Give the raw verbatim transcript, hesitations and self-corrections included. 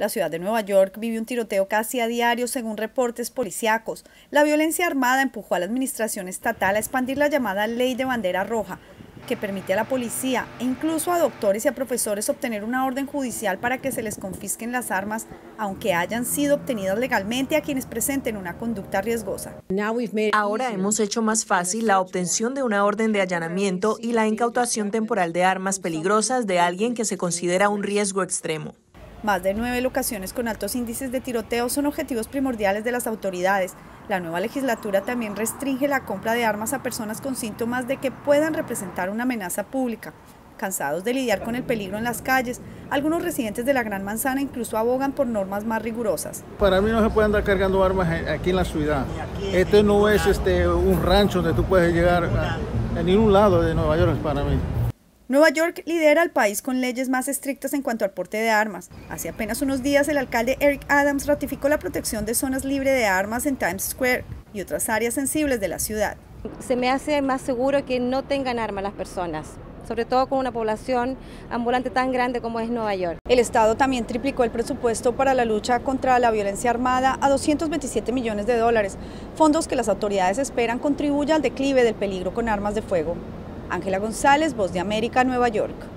La ciudad de Nueva York vive un tiroteo casi a diario según reportes policíacos. La violencia armada empujó a la administración estatal a expandir la llamada Ley de Bandera Roja, que permite a la policía e incluso a doctores y a profesores obtener una orden judicial para que se les confisquen las armas, aunque hayan sido obtenidas legalmente, a quienes presenten una conducta riesgosa. Ahora hemos hecho más fácil la obtención de una orden de allanamiento y la incautación temporal de armas peligrosas de alguien que se considera un riesgo extremo. Más de nueve locaciones con altos índices de tiroteo son objetivos primordiales de las autoridades. La nueva legislatura también restringe la compra de armas a personas con síntomas de que puedan representar una amenaza pública. Cansados de lidiar con el peligro en las calles, algunos residentes de la Gran Manzana incluso abogan por normas más rigurosas. Para mí no se puede andar cargando armas aquí en la ciudad. Este no es este, un rancho donde tú puedes llegar a, a ningún lado de Nueva York para mí. Nueva York lidera al país con leyes más estrictas en cuanto al porte de armas. Hace apenas unos días el alcalde Eric Adams ratificó la protección de zonas libres de armas en Times Square y otras áreas sensibles de la ciudad. Se me hace más seguro que no tengan armas las personas, sobre todo con una población ambulante tan grande como es Nueva York. El Estado también triplicó el presupuesto para la lucha contra la violencia armada a doscientos veintisiete millones de dólares, fondos que las autoridades esperan contribuyan al declive del peligro con armas de fuego. Ángela González, Voz de América, Nueva York.